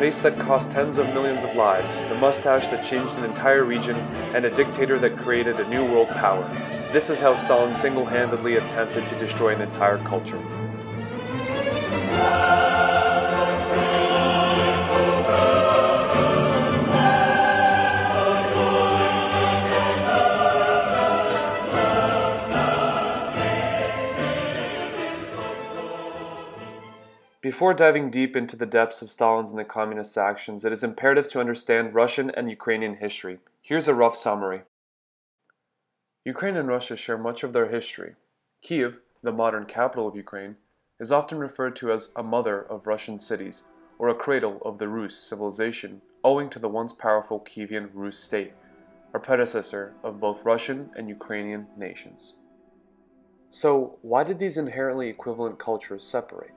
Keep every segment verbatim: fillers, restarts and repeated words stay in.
face that cost tens of millions of lives, the mustache that changed an entire region, and a dictator that created a new world power. This is how Stalin single-handedly attempted to destroy an entire culture. Before diving deep into the depths of Stalin's and the Communist actions, it is imperative to understand Russian and Ukrainian history. Here's a rough summary. Ukraine and Russia share much of their history. Kiev, the modern capital of Ukraine, is often referred to as a mother of Russian cities, or a cradle of the Rus civilization, owing to the once powerful Kievan Rus state, a predecessor of both Russian and Ukrainian nations. So, why did these inherently equivalent cultures separate?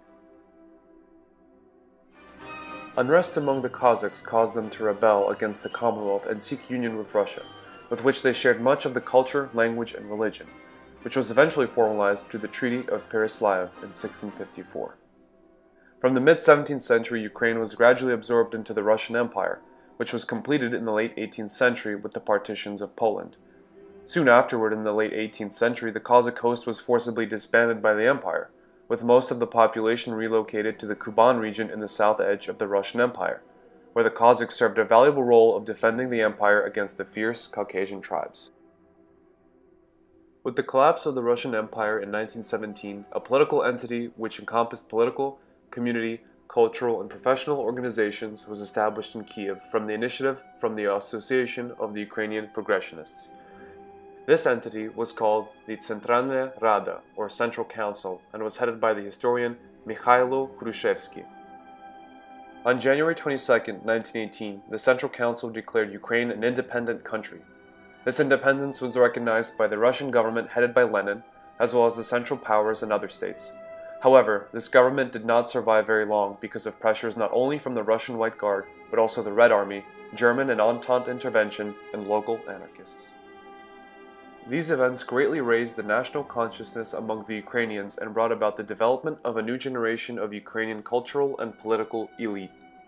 Unrest among the Cossacks caused them to rebel against the Commonwealth and seek union with Russia, with which they shared much of the culture, language, and religion, which was eventually formalized through the Treaty of Pereslav in sixteen fifty-four. From the mid-seventeenth century, Ukraine was gradually absorbed into the Russian Empire, which was completed in the late eighteenth century with the partitions of Poland. Soon afterward, in the late eighteenth century, the Cossack host was forcibly disbanded by the empire, with most of the population relocated to the Kuban region in the south edge of the Russian Empire, where the Cossacks served a valuable role of defending the empire against the fierce Caucasian tribes. With the collapse of the Russian Empire in nineteen seventeen, a political entity which encompassed political, community, cultural, and professional organizations was established in Kiev from the initiative from the Association of the Ukrainian Progressionists. This entity was called the Centralna Rada, or Central Council, and was headed by the historian Mikhailo Khrushchevsky. On January twenty-second, nineteen eighteen, the Central Council declared Ukraine an independent country. This independence was recognized by the Russian government headed by Lenin, as well as the Central Powers in other states. However, this government did not survive very long because of pressures not only from the Russian White Guard, but also the Red Army, German and Entente intervention, and local anarchists. These events greatly raised the national consciousness among the Ukrainians and brought about the development of a new generation of Ukrainian cultural and political elite.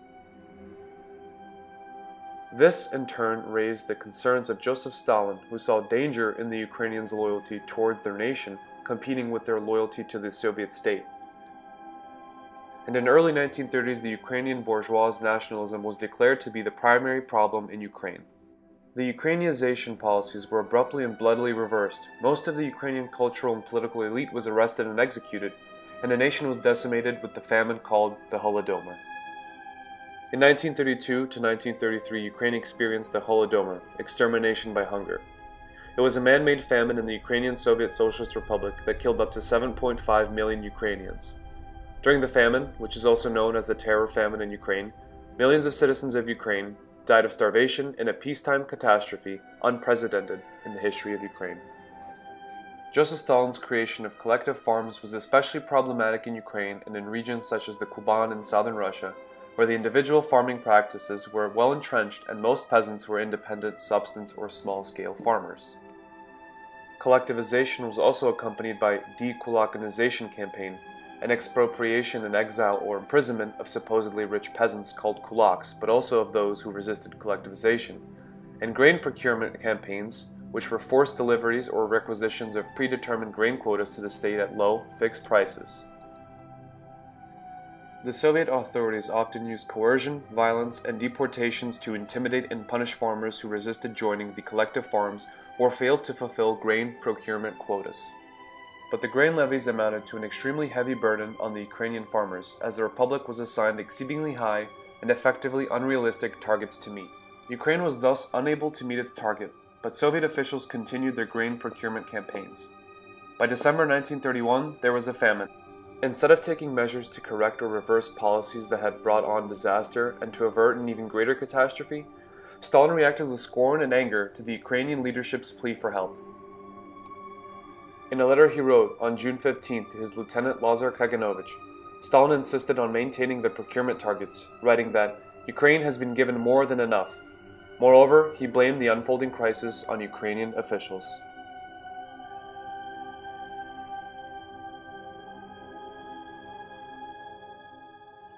This, in turn, raised the concerns of Joseph Stalin, who saw danger in the Ukrainians' loyalty towards their nation competing with their loyalty to the Soviet state. And in early nineteen thirties, the Ukrainian bourgeois nationalism was declared to be the primary problem in Ukraine. The Ukrainianization policies were abruptly and bloodily reversed. Most of the Ukrainian cultural and political elite was arrested and executed, and the nation was decimated with the famine called the Holodomor. In nineteen thirty-two to nineteen thirty-three, Ukraine experienced the Holodomor, extermination by hunger. It was a man-made famine in the Ukrainian Soviet Socialist Republic that killed up to seven point five million Ukrainians. During the famine, which is also known as the Terror Famine in Ukraine, millions of citizens of Ukraine died of starvation in a peacetime catastrophe unprecedented in the history of Ukraine. Joseph Stalin's creation of collective farms was especially problematic in Ukraine and in regions such as the Kuban in southern Russia, where the individual farming practices were well entrenched and most peasants were independent subsistence or small-scale farmers. Collectivization was also accompanied by de-kulakization campaign, an expropriation and exile or imprisonment of supposedly rich peasants called kulaks, but also of those who resisted collectivization, and grain procurement campaigns, which were forced deliveries or requisitions of predetermined grain quotas to the state at low, fixed prices. The Soviet authorities often used coercion, violence, and deportations to intimidate and punish farmers who resisted joining the collective farms or failed to fulfill grain procurement quotas. But the grain levies amounted to an extremely heavy burden on the Ukrainian farmers, as the Republic was assigned exceedingly high and effectively unrealistic targets to meet. Ukraine was thus unable to meet its target, but Soviet officials continued their grain procurement campaigns. By December nineteen thirty-one, there was a famine. Instead of taking measures to correct or reverse policies that had brought on disaster and to avert an even greater catastrophe, Stalin reacted with scorn and anger to the Ukrainian leadership's plea for help. In a letter he wrote on June fifteenth to his lieutenant Lazar Kaganovich, Stalin insisted on maintaining the procurement targets, writing that Ukraine has been given more than enough. Moreover, he blamed the unfolding crisis on Ukrainian officials.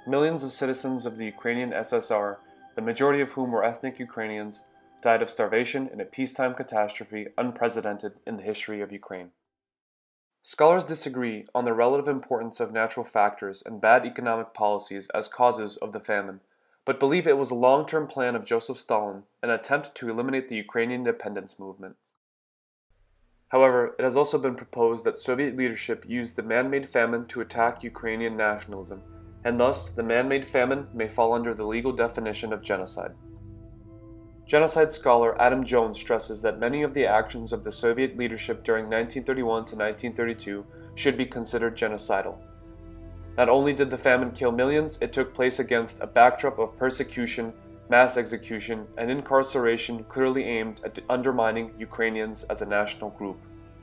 millions of citizens of the Ukrainian S S R, the majority of whom were ethnic Ukrainians, died of starvation in a peacetime catastrophe unprecedented in the history of Ukraine. Scholars disagree on the relative importance of natural factors and bad economic policies as causes of the famine, but believe it was a long-term plan of Joseph Stalin, an attempt to eliminate the Ukrainian independence movement. However, it has also been proposed that Soviet leadership used the man-made famine to attack Ukrainian nationalism, and thus the man-made famine may fall under the legal definition of genocide. Genocide scholar Adam Jones stresses that many of the actions of the Soviet leadership during nineteen thirty-one to nineteen thirty-two should be considered genocidal. Not only did the famine kill millions, it took place against a backdrop of persecution, mass execution, and incarceration clearly aimed at undermining Ukrainians as a national group.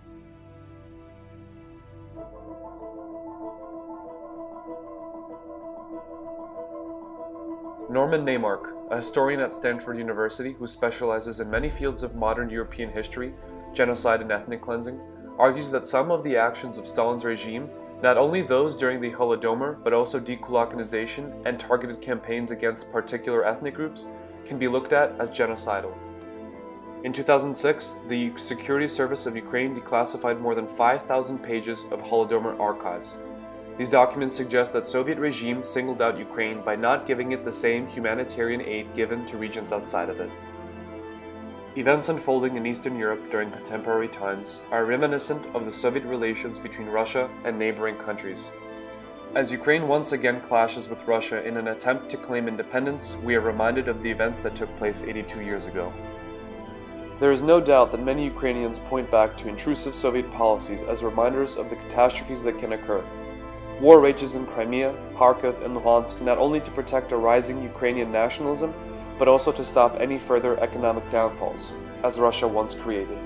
Norman Naimark, a historian at Stanford University who specializes in many fields of modern European history, genocide and ethnic cleansing, argues that some of the actions of Stalin's regime, not only those during the Holodomor, but also decolonization and targeted campaigns against particular ethnic groups, can be looked at as genocidal. In two thousand six, the Security Service of Ukraine declassified more than five thousand pages of Holodomor archives. These documents suggest that Soviet regime singled out Ukraine by not giving it the same humanitarian aid given to regions outside of it. Events unfolding in Eastern Europe during contemporary times are reminiscent of the Soviet relations between Russia and neighboring countries. As Ukraine once again clashes with Russia in an attempt to claim independence, we are reminded of the events that took place eighty-two years ago. There is no doubt that many Ukrainians point back to intrusive Soviet policies as reminders of the catastrophes that can occur. War rages in Crimea, Kharkiv, and Luhansk not only to protect a rising Ukrainian nationalism, but also to stop any further economic downfalls, as Russia once created.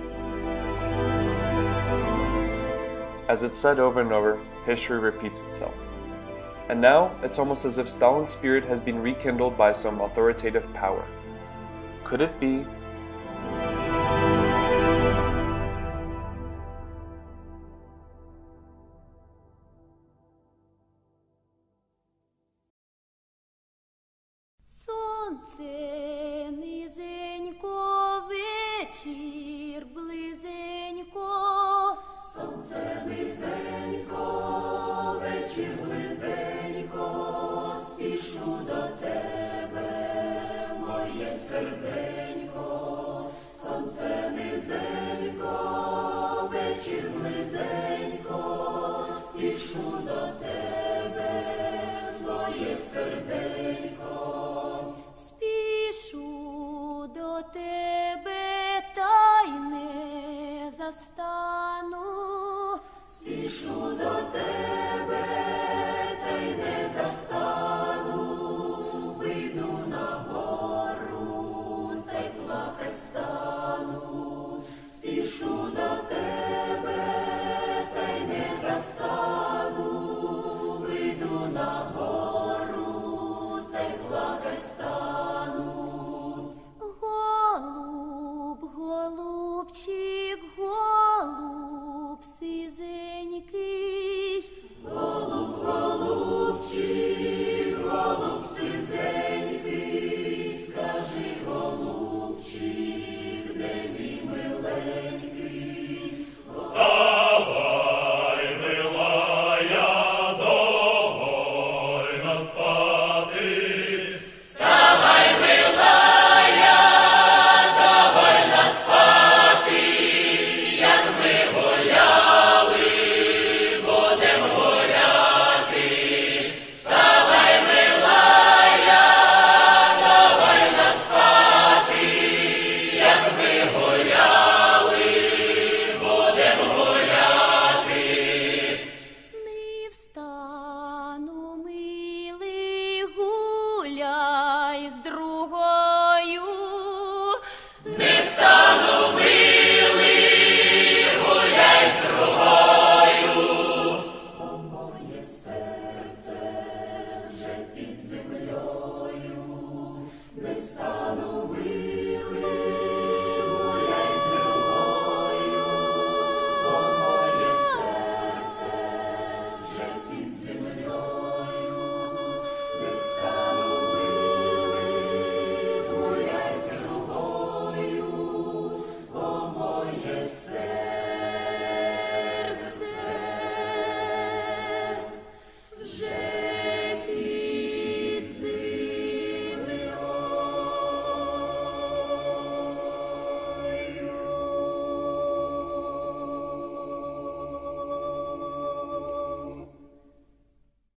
As it's said over and over, history repeats itself. And now, it's almost as if Stalin's spirit has been rekindled by some authoritative power. Could it be? Сонце низенько, вечір близенько. Сонце низенько, вечір